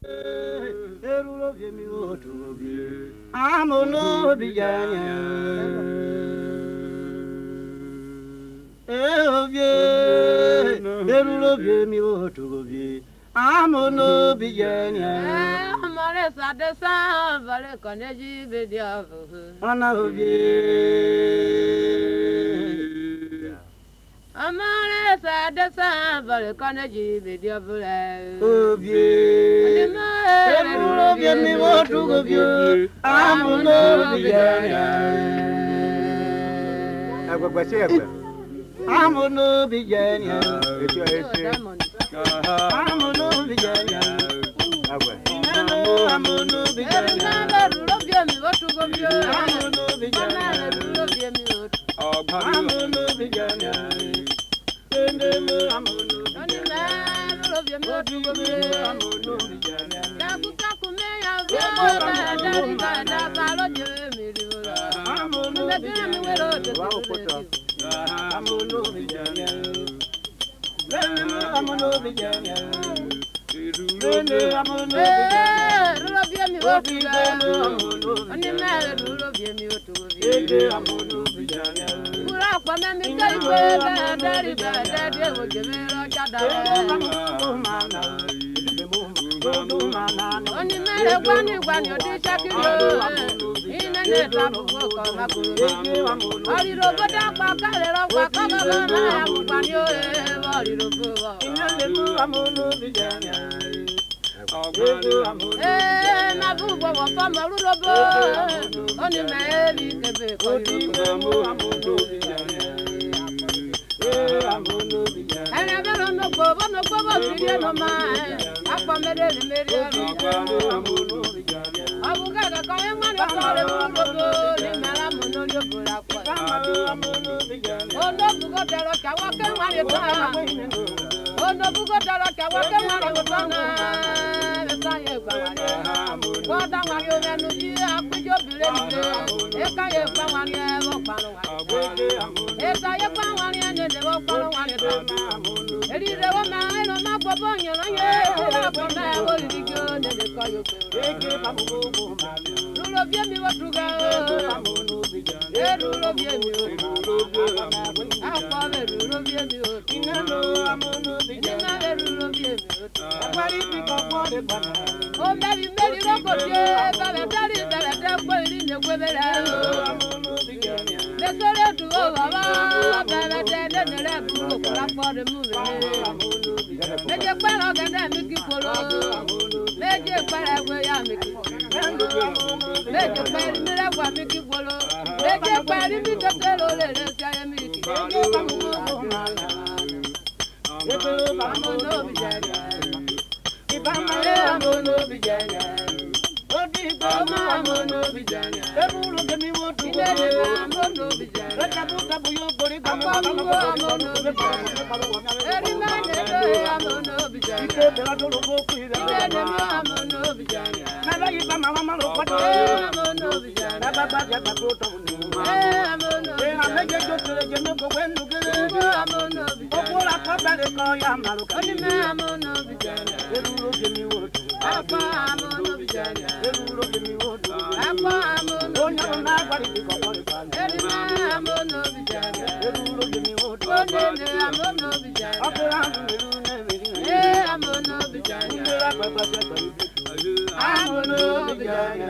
Amono bijanya Evye Derulo bie mi otubie Amono bijanya Amare sadesa vale koneji bedia Ana ovye Amare sadesa vale koneji bedia vule Ovye Derulo bie mi otubie Amono bijanya Amono bijanya Amono bijanya Amono bijanya Rulo bie mi otubie Amono bijanya Rulo bie mi Amono bijanya Endemo amono bijanya Rulo bie mi otubie Amono bijanya Kakuka kume ya vyo da balo je mi rula Amono Mekina mi wero de Amono bijanya Amono bijanya Amono bijanya Rulo bie mi otubie Oni mere rulo bie mi otubie Amono bijanya Kura kwa me mi kai kwe dari de wo je me ro chada Oni mere gwani odi shakiro Ine ne tabu ko makuru Ori robo da pa kale ro pa ko na gwani o ori robo Amono bijanya na bu bo wo fa mo robo Oni mere bi kebe ko robo Ene bero no go siri no ma Akwa mere Abuga ga ka e ma no kare robo ni mara mo no yo bura kwa Ono bugo dero ka wa ke ma le ta Ono bugo dero ka wa ke ma le ta na le ta ye gba wa ni Ko da wa yo menu ji akujo bile ni e ka ye gba wa ni e wo pa no wa E ka ye gba wa ni e de wo pa no wa ni ta Eri de wo ma e no ma popo nyen no ye la po na wo ri jo ne de ka yo Rulo bie mi wo tuga Rulo bie mi wo Akwa me rulo bie mi wo Inalo amono bijanya rulo bie mi wo Akwari bi ko ko de bana O meri roko je bale de ko iri ne gwebere amono bijanya Le sore tu o baba bale de ne le bu ko la for de mu Meje pera gede mi ki polo Meje pera gwe ya mi ki Meje pera mi la gwa mi ki polo Meje pera mi to telo le ya mi ki Amono bijanya Amono bijanya Amono bijanya Ebulo gemi wotu Amono bijanya Rekabuta buyo bori amono bijanya Erimane amono bijanya Ike bela dolo boku ida amono bijanya Naba yiba mama lo kwata amono bijanya Naba baja bakota amono Ameje jotere jeme ko wenu gere amono bijanya Okola ko bele ko ya malu Onime amono bijanya Ebulo gemi wotu Apa amono bijanya Ebulo gemi wotu Apa amono Onya na kwari ko ko Erima amono bijanya Ebulo gemi wotu Onene amono bijanya Opera meru ne meri amono bijanya Amono bijanya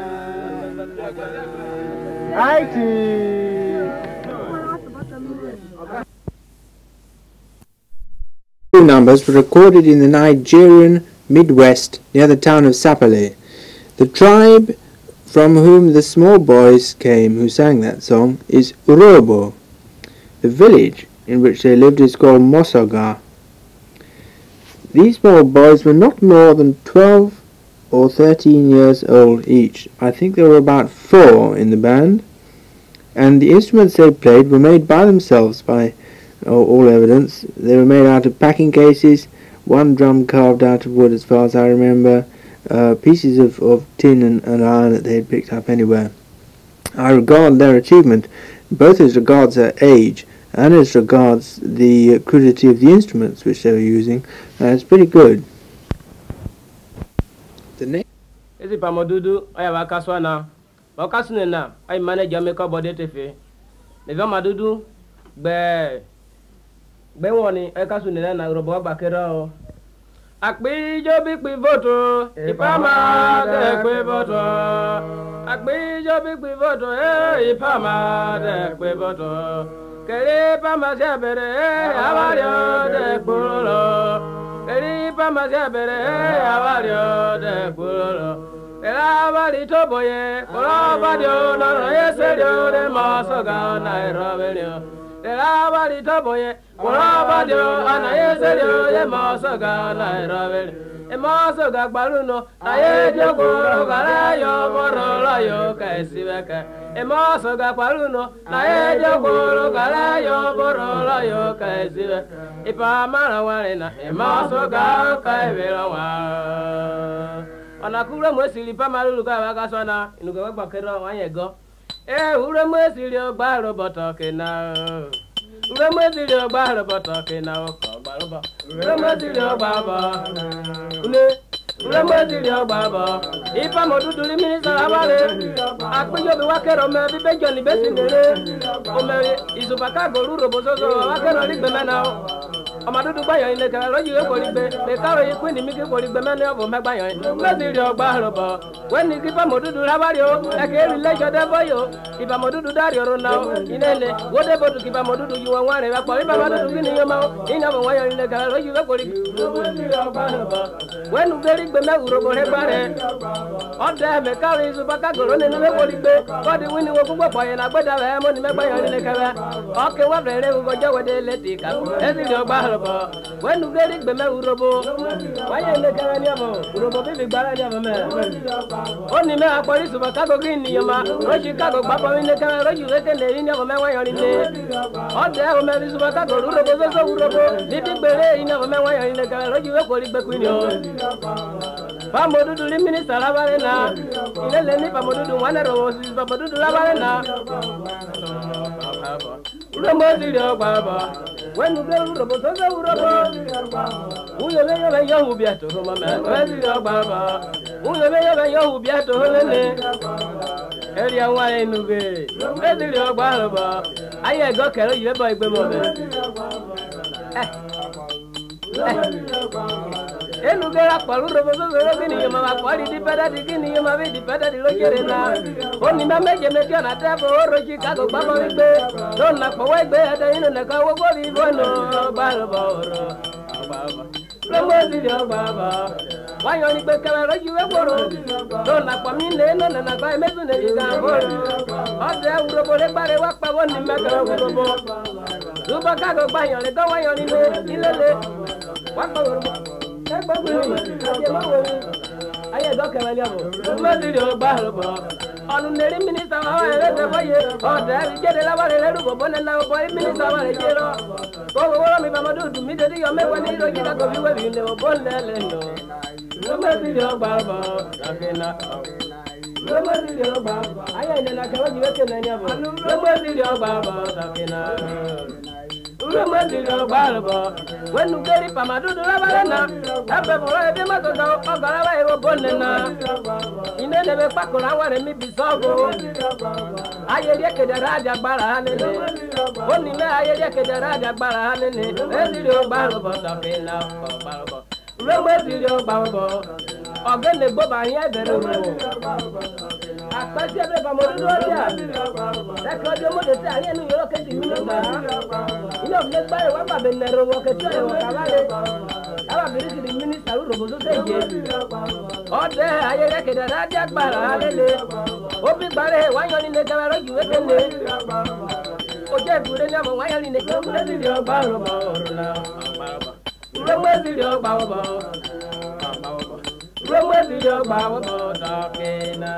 Numbers were recorded in the Nigerian Midwest near the town of Sapele. The tribe from whom the small boys came who sang that song is Urobo. The village in which they lived is called Mosoga. These small boys were not more than 12 or 13 years old each. I think there were about 4 in the band, and the instruments they played were made by themselves by all evidence. They were made out of packing cases, one drum carved out of wood as far as I remember, pieces of tin and iron that they had picked up anywhere. I regard their achievement both as regards their age and as regards the crudity of the instruments which they were using as pretty good. The next Ezi pamodudu aya wakaswana. Wakasunena ay manager make body tefe. Neva madudu be woni ay kasunena na robo gbakera o. Akpijo bi pi voto ipama de pe voto. Akpijo bi pi voto ipama de pe voto. Kere pama se bere avario de puro. Kere pama se bere avario de puro. Era bari to boye, ora badio na yeserio de masoga na erovelio. Era bari to boye, ora badio na yeserio de masoga na erovelio. E masoga gbaruno na yejo goro gara yo moro la yo kaisibeka. E masoga gbaruno na yejo goro gara yo moro la yo kaisibeka. Ipa mara warena e masoga kaivela wa. Anakura mwesili pa maluluka wakaswana inuga wagbakera wanyego ure mwesili ogba roboto kena ure mwesili ogba roboto kena oko gbarobo ure mwesili ogba ba ure mwesili ogba ba ipa modudu li minisa abale akpijo bi wakero me bi bejo ni besinere o me izubaka goru robozozo wakero li gbemena Amadudu bayo ile ka roji we ko ligbe le ka royi kwini mi ki ko ligbe me ne obo megba yan me ti ogba robo when ni kipa modudu rabari o e ke ri lejo de boyo kipa modudu dari oro na inele wo de bodu kipa modudu yu won re wa po ipa modudu kini yo ma ina mo wayo ile ka roji we ko ligbe ogba robo when u gbe ligbe me urobo re bare o de me ka ri su baka goro ne we ko ligbe ko di wini wo gbogbo po yen agbeda we mo ni megba yan ile ka wa o ke wa bere go jowo de leti ka e ti ogba when you get it, Urobo, why are you making Urobo? Baby, Barania, only me, a police of Chicago Green, Yama, Chicago, Papa in the car, you reckon the Indian of my in the all there, man is Chicago, Urobo, Little Bere in of my in the car, you are calling back with you. Pamodu to the minister Lavarena, Lenny Pamodu, one of those is Pamodu to Lavarena. Urobo, Baba, when you go to Urobo, who you may have young Biato, Baba, who you may have young Biato, Area wine, Nuge, Baba. I got carry you by Bemo. E nu gara palu robo so kini ma kwali di pada di kini ma be di pada di lojerena oni ma meje me tiana tebo roji Chicago baba wegbe don na po wegbe ada ino na ka wo bi bono balboro baba lomo di baba wayo ni gbe kere roji wegboro don na po mi le no na ka mezu ne di ga bo ode urobo le bare wa pa woni me ka urobo lu ba ka go bayo le do wayo ni le ilele wa pa urobo aye doke wali abo mezi o gba robo onu neri minister wa re te boye o de ri jede la wa re rubo bone na o boy minister wa re jero ko wo mi ba madudu mi de yo me wani ro jida ko bi we bi ne o bone le no mezi o gba robo akena mezi o gba aye ne na ka wa ji we ke na ni abo mezi o gba robo akena when you get it, Pamadu, Lavarena, Abba, the Mato, Ogara, Bonena, in the Pacola, and me be so. I get the Raja Barane, only I get the Raja Barane, and the Barbo, Barbo, Robo, Barbo, again the Boba, Akpati abe pamodu oja. Lekọ de mo de ta ye nu yo ke ti mi lo ba. Ino le gba e wa ba be nero wo ke ti e wo ka ba le. Aba bi ri minister ro bo so se je. O de aye le ke da raja gbara lele. O bi gbare wa yan ni le ka ro ju e ke le. O je gure ni amo wa yan ni le ke le ti o ba ro ba ro la. Lo mo ti o ba wo ba. Lo mo ti o ba wo ba ta ke na.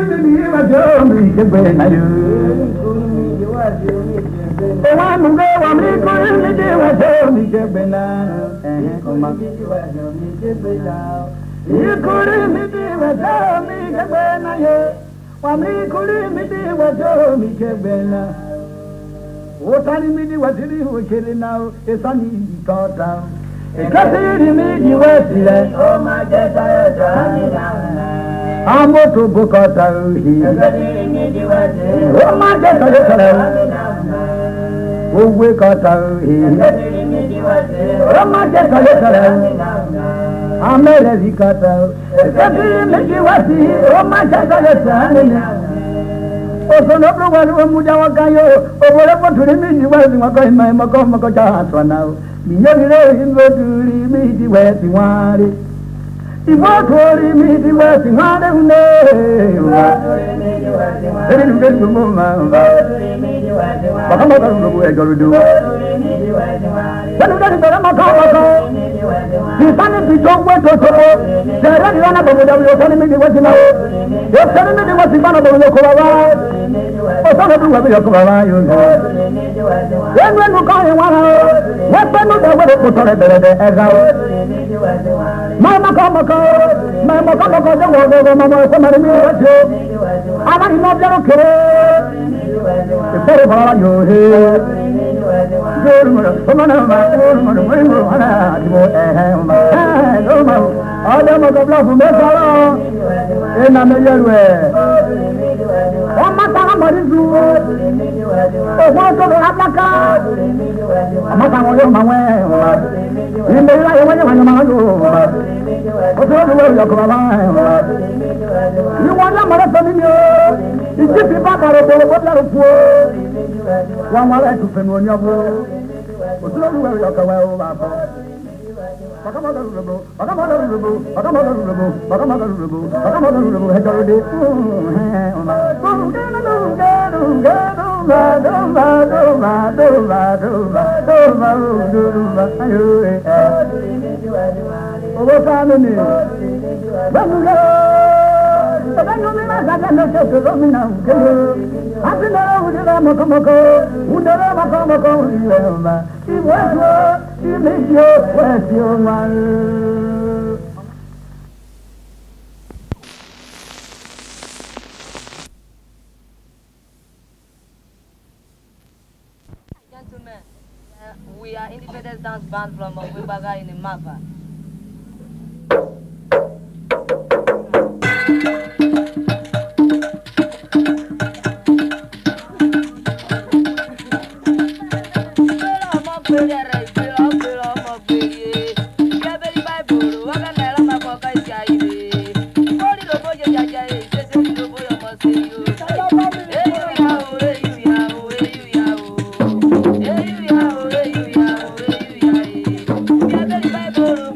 I Wami kuri mi di wajo mi kebena. Wami di wajo mi kebena. Ikuri mi di wajo mi kebena ye. Wami kuri mi di wajo mi kebena. Otani mi di wajiri wakiri na esani kota. Ekasiri mi di wasile. O ma jeta yota mi na. Amoto bukata uhi. Ekasiri mi di wasile. O ma jeta yota mi na. Owe kata uhi. Ekasiri mi di wasile. O ma jeta yota mi na. Amele zikata. Ekasiri mi di wasile. O ma jeta yota mi na. Oso no bro walu muja wakayo. Obole poturi mi di wasile mako ima mako jahatwa nao. Miyonire imvoturi midi weti wari. Imvoturi midi weti wari une. Imvoturi midi weti wari. Eri nukeli kumuma. Imvoturi midi weti wari. Bakama karu nubu egorudu. Imvoturi midi weti wari. Sanukeli bera makawaka. Kisani pichongwe totopo. Sereni wana babuda uyosani midi weti wari. Yosani midi weti bana babuda kubaba. Osana duwa biya kubaba yuzo. Yenwe nukaye wana. Wepenu de wede kutore berede ezao. Mama kamako jango mama samari mi wajyo. Ama inobjaro kere. Ifere bala yohe. Yorumara somana ma yorumara mwengu wana dibo ehema. Yorumara adama kabla fumesara. Ena mejerwe. Oma tara marizu. Owa tobe aplaka. Ama tango yo mawe. Imbe ila yo wanya wanya malu. Oso yo yo kubaba. Ni wanya mara familyo. Ijipi baba ro bolo bobla ro puo. Wa mara tu fenu nyabo. Oso yo yo kawa o baba. Bakamadarubo. Hejorode. Obo family. Bamulo. Bamulo mazaga no to romina. Asina udira makomoko. Udara makomoko uyema. Iwezo, imejio, wesio malu. Gentlemen, we are Independence Dance Band from Wibaga in Mapa. Hey, you,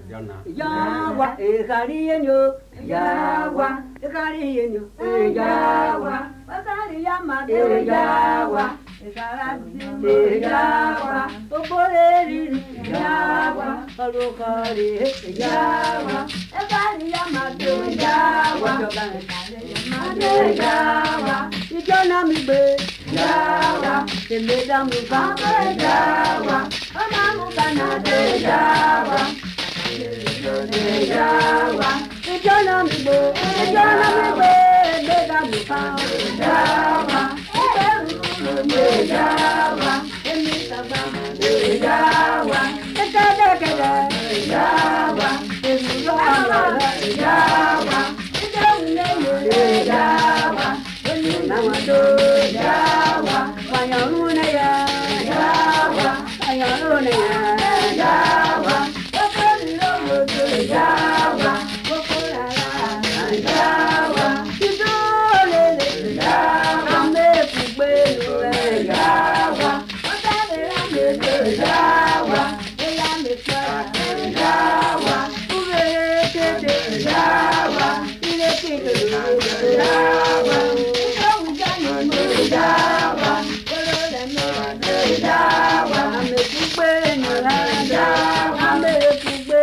Yawa, Ekarienyo, Yawa, Ekarienyo, Yawa, Bakari Yamade, Yawa, Ekaradi, Yawa, Oboreri, Yawa, Barokari, Yawa, Ekari Yamade, Yawa, Yamade, Yawa, Ijonamibe, Yawa, Temedami Baba, Yawa, Amamu Kanade, Yawa. Yawa, ijona mi bo, leda mi pa. Yawa, Yawa, emi saba. Yawa, ekada. Yawa, emi saba. Yawa, ijona Yawa, emi namado. Yawa, fayaruna ya. Yawa, fayaruna ya. Yawa. Yawa, Yawa, Idole, Yawa, Amekugbe, Yawa, Otare, Yawa, Eyamekwa, Yawa, Urekete, Yawa, Irekete, Yawa, Ikawujani, Yawa, Ololeme, Yawa, Amekugbe, Yawa, Amekugbe.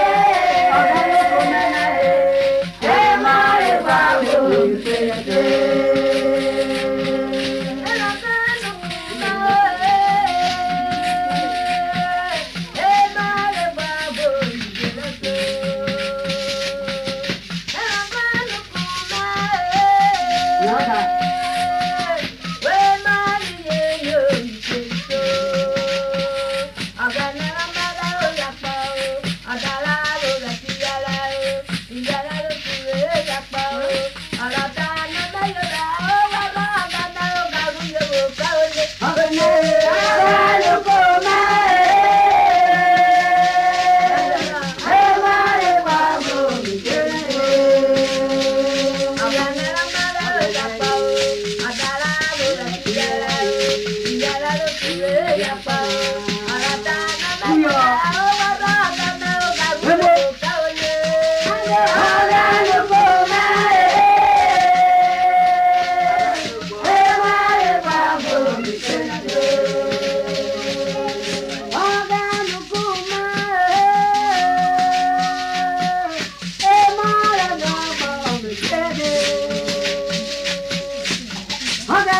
Hey,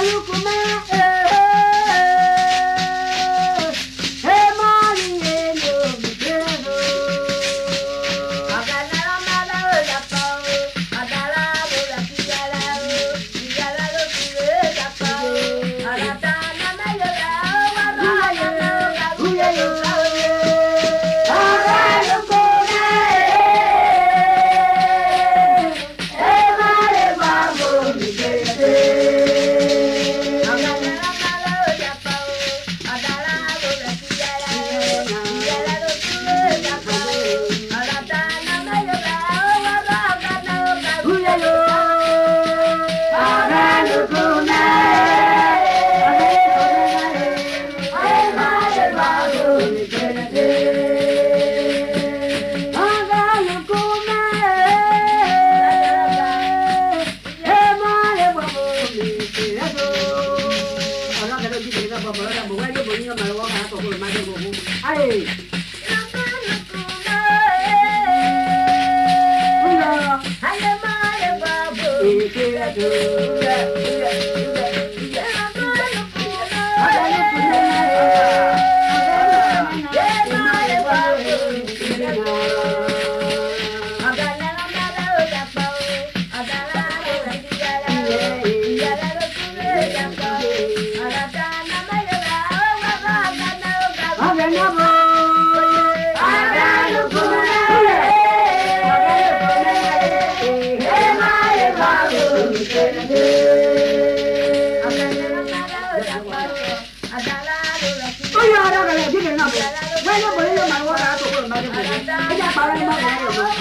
Ella para